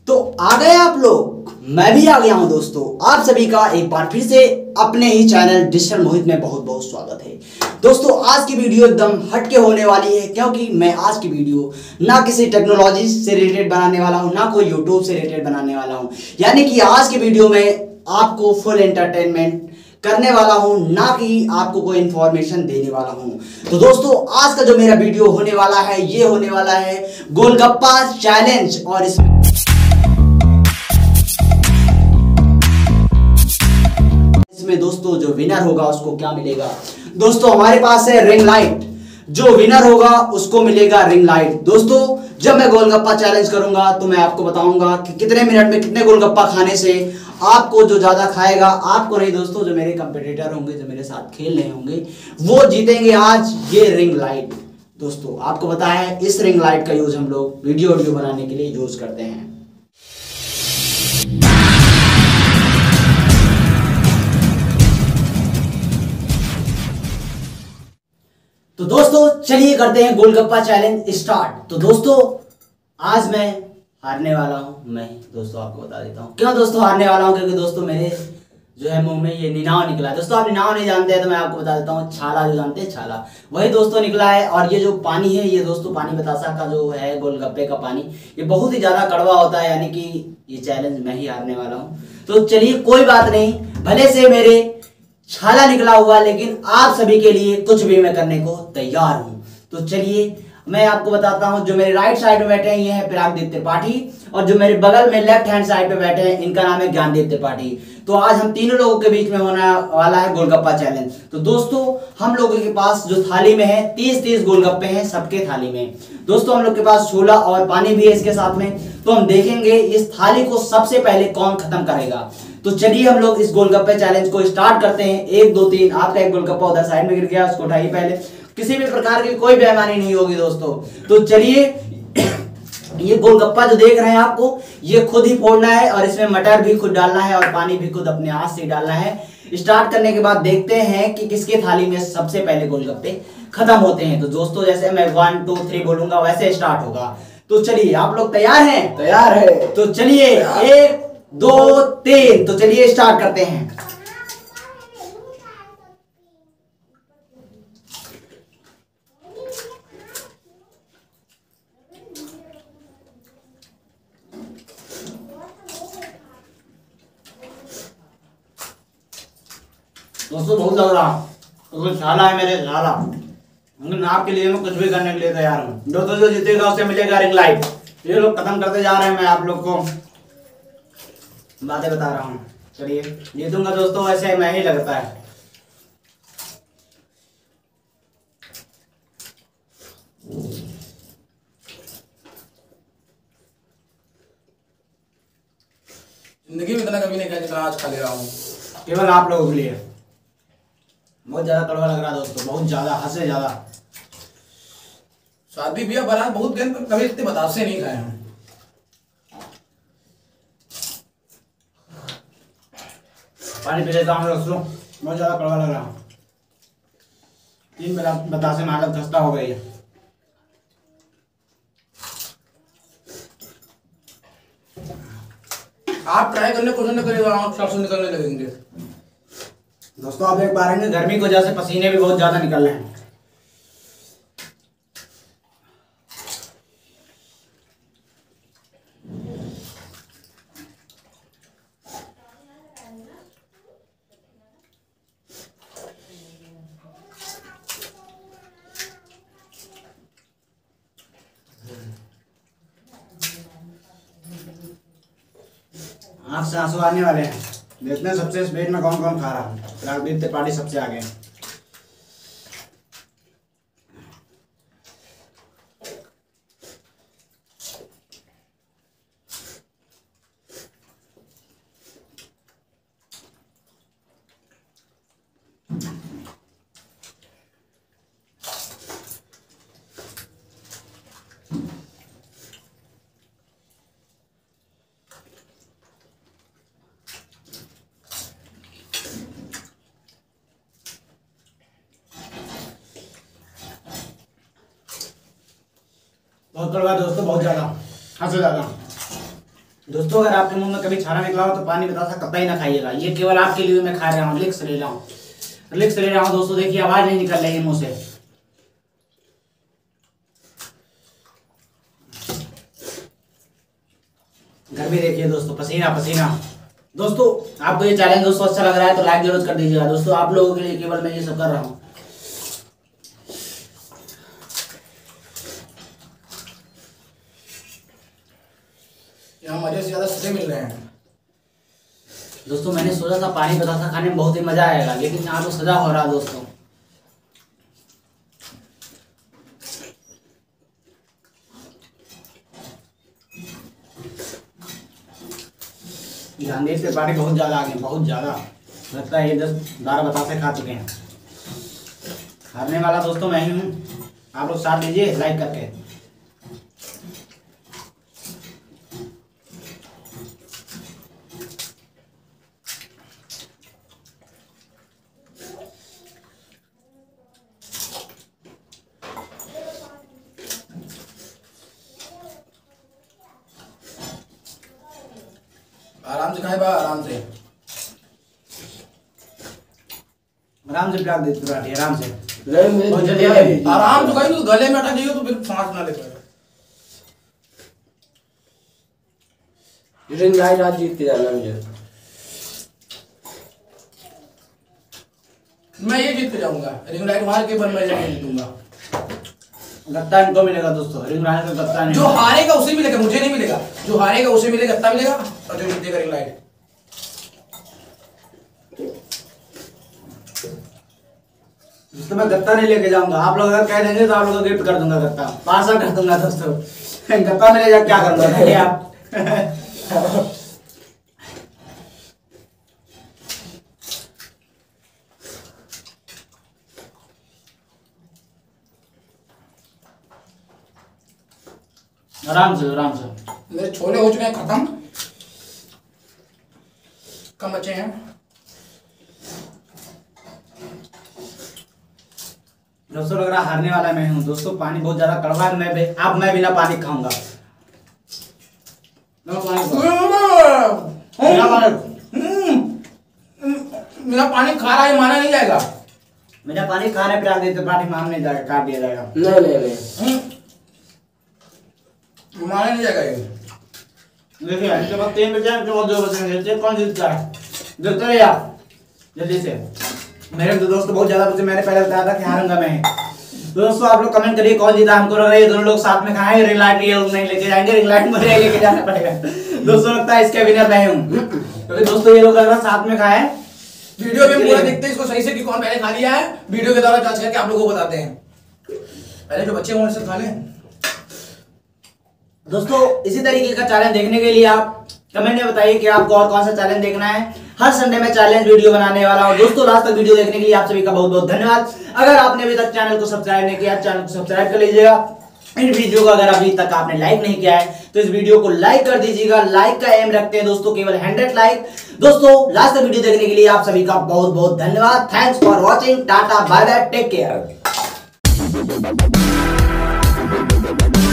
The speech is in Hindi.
तो आ गए आप लोग, मैं भी आ गया हूं दोस्तों। आप सभी का एक बार फिर से अपने ही चैनल डिजिटल मोहित में बहुत बहुत स्वागत है। दोस्तों आज की वीडियो एकदम हटके होने वाली है, क्योंकि मैं आज की वीडियो ना किसी टेक्नोलॉजी से रिलेटेड बनाने वाला हूं, ना कोई यूट्यूब से रिलेटेड बनाने वाला हूं। यानी कि आज की वीडियो में आपको फुल एंटरटेनमेंट करने वाला हूं, ना कि आपको कोई इंफॉर्मेशन देने वाला हूं। तो दोस्तों आज का जो मेरा वीडियो होने वाला है, ये होने वाला है गोलगप्पा चैलेंज। और इसमें दोस्तों जो विनर होगा उसको क्या मिलेगा? दोस्तों हमारे पास है रिंग लाइट। जो विनर होगा उसको मिलेगा रिंग लाइट। दोस्तों जब मैं गोलगप्पा चैलेंज करूंगा तो मैं आपको बताऊंगा कि कितने मिनट में कितने गोलगप्पा खाने से आपको जो ज्यादा खाएगा, आपको नहीं दोस्तों, जो मेरे कंपटीटर होंगे, जो मेरे साथ खेल रहे होंगे, वो जीतेंगे आज ये रिंग लाइट। दोस्तों आपको पता है इस रिंग लाइट का यूज हम लोग वीडियो बनाने के लिए यूज करते हैं। तो दोस्तों चलिए करते हैं गोलगप्पा चैलेंज स्टार्ट। तो दोस्तों आज मैं हारने वाला हूं। मैं दोस्तों आपको बता देता हूं क्यों दोस्तों हारने वाला हूं, क्योंकि दोस्तों मेरे जो है मुंह में ये निनाव निकला है। दोस्तों आप निनाव नहीं जानते हैं तो मैं आपको बता देता हूं, छाला जो जानते हैं, छाला वही दोस्तों निकला है। और ये जो पानी है, ये दोस्तों पानी बतासा का जो है गोलगप्पे का पानी, ये बहुत ही ज्यादा कड़वा होता है। यानी कि ये चैलेंज मैं ही हारने वाला हूँ। तो चलिए कोई बात नहीं, भले से मेरे छाला निकला हुआ, लेकिन आप सभी के लिए कुछ भी मैं करने को तैयार हूं। तो चलिए मैं आपको बताता हूं, जो मेरे राइट साइड में बैठे हैं ये है परागदीप त्रिपाठी, और जो मेरे बगल में लेफ्ट हैंड साइड पे बैठे हैं इनका नाम है ज्ञानदीप त्रिपाठी। तो आज हम तीनों लोगों के बीच में होने वाला है गोलगप्पा चैलेंज। तो दोस्तों हम लोगों के पास जो थाली में है 30-30 गोलगप्पे हैं सबके थाली में। दोस्तों हम लोग के पास छोला और पानी भी है इसके साथ में। तो हम देखेंगे इस थाली को सबसे पहले कौन खत्म करेगा। तो चलिए हम लोग इस गोलगप्पे चैलेंज को स्टार्ट करते हैं। 1 2 3। आपका एक गोलगप्पा उधर साइड में गिर गया, उसको उठाइए पहले। किसी भी प्रकार की कोई बेईमानी नहीं होगी दोस्तों। तो चलिए ये गोलगप्पा जो देख रहे हैं आपको, ये खुद ही फोड़ना है, और इसमें मटर भी खुद डालना है और पानी भी खुद अपने हाथ से डालना है। स्टार्ट करने के बाद देखते हैं कि किसके थाली में सबसे पहले गोलगप्पे खत्म होते हैं। तो दोस्तों जैसे मैं 1 2 3 बोलूंगा वैसे स्टार्ट होगा। तो चलिए आप लोग तैयार हैं? तैयार है। तो चलिए 1 2 3। तो चलिए स्टार्ट करते हैं। दोस्तों बहुत लग रहा, तो छाला है मेरे, छाला, लेकिन आपके लिए मैं कुछ भी करने के लिए तैयार हूँ। दोस्तों जो जीतेगा उसे मिलेगा रिंग लाइट। ये लोग खत्म करते जा रहे हैं, मैं आप लोग को बातें बता रहा हूँ। चलिए जीतूंगा दोस्तों, वैसे मैं ही लगता है। जिंदगी में इतना कभी नहीं खाया जितना आज खा ले रहा हूँ, केवल आप लोगों के लिए। बहुत ज्यादा कड़वा लग रहा है दोस्तों, बहुत ज्यादा, हद से ज्यादा। शादी ब्याह बारात बहुत गए, पर कभी इतने बतासे नहीं खाए हम। पानी पी लेता हूँ दोस्तों, बहुत ज्यादा कड़वा लग रहा है। 3 बतासे में हालत खस्ता हो गई है। आप ट्राई करने कोशिश नहीं करिएगा, आप सब निकलने लगेंगे। दोस्तों आप देख पा रहे हैं गर्मी की वजह से पसीने भी बहुत ज्यादा निकल रहे हैं। आंख से आंसू आने वाले हैं। देखते हैं सबसे इस बेट में कौन कौन खा रहा है। परागदीप त्रिपाठी सबसे आगे। बहुत कड़वा दोस्तों, बहुत ज्यादा, हद से ज्यादा। दोस्तों अगर आपके मुंह में कभी छाला निकला हो तो पानी बतासा कतई ना खाइएगा। ये केवल आपके लिए मैं खा रहा हूँ, रिलैक्स ले रहा हूँ, रिलैक्स ले रहा हूँ। दोस्तों देखिए आवाज नहीं निकल रही है मुंह से। गर्मी देखिए दोस्तों, पसीना पसीना। दोस्तों आपको ये चैलेंज दोस्तों अच्छा लग रहा है तो लाइक जरूर कर दीजिएगा। दोस्तों आप लोगों के लिए केवल मैं ये सब कर रहा हूँ। यहाँ मजे से ज्यादा सजे मिल रहे हैं। दोस्तों मैंने सोचा था पानी बतासा खाने में बहुत ही मजा आएगा, लेकिन यहाँ तो सजा हो रहा है दोस्तों। ध्यान से पानी बहुत ज्यादा आ गए, बहुत ज्यादा लगता है ये 10-12 बतासे खा चुके हैं। हारने वाला दोस्तों मैं ही हूँ, आप लोग साथ दीजिए लाइक करके। आराम से खाए बा, आराम से प्यार देते पराठे आराम से। बहुत जल्दी आराम से खाई तो गले में अटक जाइए तो फिर सांस ना ले पाएगा। रिंग लाइट आज जीत के जाना मुझे। मैं ये जीत के जाऊंगा, रिंग लाइट मार के मैं जीतूंगा। गत्ता इनको मिलेगा दोस्तों, रिंग लाइट का गत्ता नहीं। जो हारेगा उसे मिलेगा, मुझे नहीं मिलेगा। जो हारेगा उसे मिलेगा, गत्ता मिलेगा, और जो जीतेगा रिंग लाइट। दोस्तों मैं गत्ता नहीं लेके जाऊंगा, आप लोग अगर कह देंगे तो आप लोगों को गिफ्ट कर दूंगा गत्ता, पार्सल कर दूंगा दोस्तों। गत्ता में ले जा क्या करूंगा देखिए आप। आराम से आराम से। मेरे छोले हो चुके हैं खत्म, कम बचे हैं। दोस्तों लग रहा हारने वाला मैं हूँ दोस्तों। पानी बहुत ज्यादा कड़वा है, मैं बिना पानी खाऊंगा। मेरा पानी खा रहा है, माना नहीं जाएगा। मेरा पानी खाने पे देते पानी मान नहीं जाएगा, काट दिया जाएगा। नहीं माना नहीं जाएगा ये। देखिए इनके पास 3 बचे हैं, इनके पास 2 बचे हैं। देखिए कौन जीतता है, देखते रहिए आप जल्दी से। मेरे तो दोस्त बहुत ज्यादा बचे, मैंने पहले बताया था कि हारूंगा मैं। दोस्तों आप लोग कमेंट करिए कौन जीता। हमको लग रहा है ये दोनों लोग साथ में खाएंगे, रिंग लाइट ये लोग नहीं लेके जाएंगे, रिंग लाइट मुझे लेके जाना पड़ेगा। दोस्तों लगता है इसके विनर मैं हूँ, क्योंकि दोस्तों ये लोग लग रहा साथ में खाए। वीडियो में पूरा देखते हैं इसको सही से कि कौन पहले खा लिया है। वीडियो के द्वारा जांच करके आप लोगों को बताते हैं। पहले जो बच्चे हों सब खा लें। दोस्तों इसी तरीके का चैलेंज देखने के लिए आप कमेंट में बताइए कि आपको और कौन सा चैलेंज देखना है। हर संडे में चैलेंज वीडियो बनाने वाला हूं। दोस्तों लास्ट तक वीडियो देखने के लिए आप सभी का बहुत बहुत धन्यवाद। अगर आपने अभी तक चैनल को सब्सक्राइब नहीं किया, चैनल को सब्सक्राइब कर लीजिएगा। इन वीडियो को अगर अभी तक आपने लाइक नहीं किया है तो इस वीडियो को लाइक कर दीजिएगा। लाइक का एम रखते हैं दोस्तों केवल 100 लाइक। दोस्तों लास्ट तक वीडियो देखने के लिए आप सभी का बहुत बहुत धन्यवाद। Thanks for watching. Tata bye bye, take care.